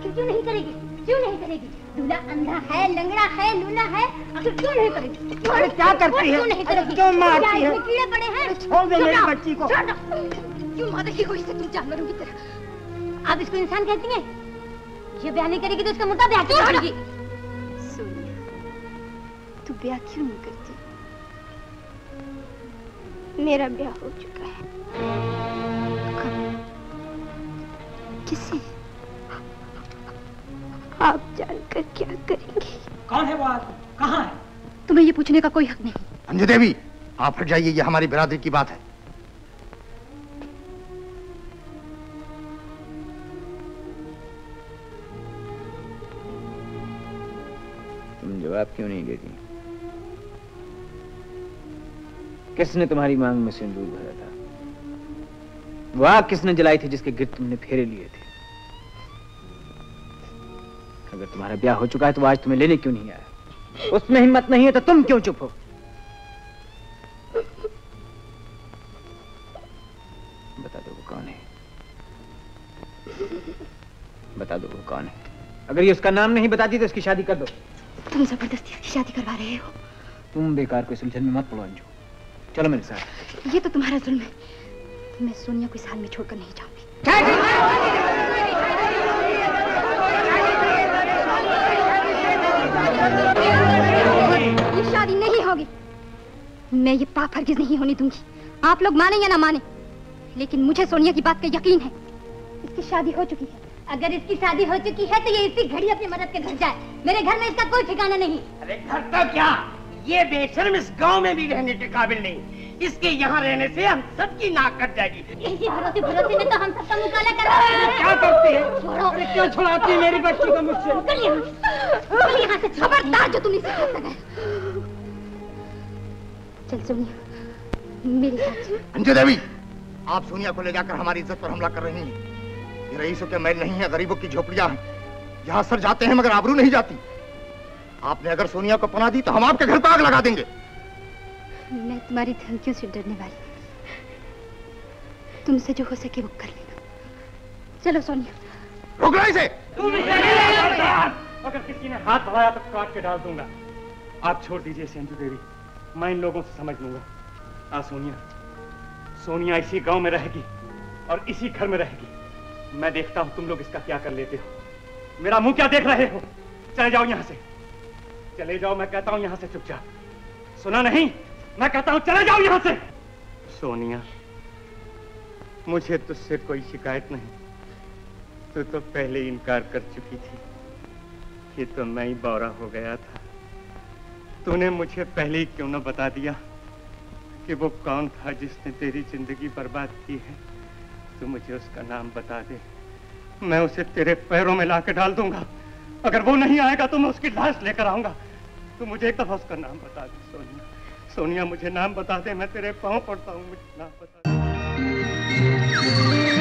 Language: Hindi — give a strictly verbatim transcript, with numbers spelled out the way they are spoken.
आखिर क्यों नहीं करेगी? क्यों नहीं करेगी? दूल्हा अंधा है, लंगड़ा है, लूला है, आखिर क्यों नहीं करेगी? अरे क्या करती है? क्यों नहीं करेगी? क्यों मारती है? कीड़े पड़े हैं। छोड़ दे मेरी बच्ची को। क्यों मारेगी कोई से तुम जानवरों की तरह? आप इसको इंसान कहती हैं? ये ब्याह नहीं करेगी तो इसका मुर्दा ब्याह क्यों करेगी? सोनिया, तू ब्याह क्यों नहीं करती? मेरा ब्याह हो चुका है। किसी आप जानकर क्या करेंगे? कौन है वो आदमी? कहाँ है? तुम्हें ये पूछने का कोई हक नहीं। अंजू देवी, आप हट जाइए, ये हमारी बिरादरी की बात है। तुम जवाब क्यों नहीं देती? किसने तुम्हारी मांग में सिंदूर भरा था? वो आग किसने जलाई थी जिसके गिर्द तुमने फेरे लिए थे? अगर तुम्हारा ब्याह हो चुका है तो आज तुम्हें लेने क्यों नहीं आया? उसमें हिम्मत नहीं है तो तुम क्यों चुप हो? बता दो वो कौन है? बता दो वो कौन है? अगर ये उसका नाम नहीं बताती तो इसकी शादी कर दो। तुम जबरदस्ती इसकी शादी करवा रहे हो। तुम बेकार कोई सुलझन में मत पड़ो अंजू, चलो मेरे साथ। ये तो तुम्हारा जुल्म है। मैं सोनिया को इस हाल में छोड़कर नहीं जाऊंगी। ये शादी नहीं होगी। मैं ये पाप हरगिज नहीं होने दूंगी। आप लोग माने या ना माने, लेकिन मुझे सोनिया की बात का यकीन है। इसकी शादी हो चुकी है। अगर इसकी शादी हो चुकी है तो ये इसी घड़ी अपने मदद के घर जाए। मेरे घर में इसका कोई ठिकाना नहीं। अरे घर तो क्या, ये बेशर्म इस गांव में भी रहने के काबिल नहीं। इसके यहाँ रहने से हम सबकी नाक कट जाएगी। इसी भरोसे भरोसे में तो हम सबका मुकाला कर रहे हैं। क्या करती है? छोड़ो। अरे क्यों छुड़ाती है मेरी बच्ची को मुझसे? निकल यहाँ से, निकल यहाँ से। खबरदार जो तुम इसे हाथ लगाए। चल सोनिया मेरे साथ। अंजू देवी, आप सोनिया को ले जाकर हमारी इज्जत पर हमला कर रही हैं। ये रईसों के महल नहीं है, गरीबों की झोपड़ियां हैं। यहाँ सर जाते हैं मगर आबरू नहीं जाती। आपने अगर सोनिया को पनाह दी तो हम आपके घर पर आग लगा देंगे। मैं तुम्हारी धमकियों से डरने वाली। तुमसे जो हो सके वो कर लेना। चलो सोनिया। रोक लो इसे। अगर किसी ने हाथ बढ़ाया तो काट के डाल दूंगा। आप छोड़ दीजिए अंजू देवी, मैं इन लोगों से समझ लूंगा। आ सोनिया, सोनिया इसी गांव में रहेगी और इसी घर में रहेगी। मैं देखता हूं तुम लोग इसका क्या कर लेते हो। मेरा मुंह क्या देख रहे हो? चले जाओ यहां से, चले जाओ। मैं कहता हूं यहां से चुपचाप। सुना नहीं? मैं कहता हूं चले जाओ यहां से। सोनिया, मुझे तुझसे कोई शिकायत नहीं। तू तो पहले इनकार कर चुकी थी। ये तो मैं ही बौरा हो गया था। तूने मुझे पहले ही क्यों न बता दिया कि वो कौन था जिसने तेरी जिंदगी बर्बाद की है। तू मुझे उसका नाम बता दे, मैं उसे तेरे पैरों में लाके डाल दूंगा। अगर वो नहीं आएगा तो मैं उसकी लाश लेकर आऊंगा। तू मुझे एक दफा उसका नाम बता दे सोनिया। सोनिया मुझे नाम बता दे, मैं तेरे पांव पड़ता हूँ, मुझे नाम बता दे।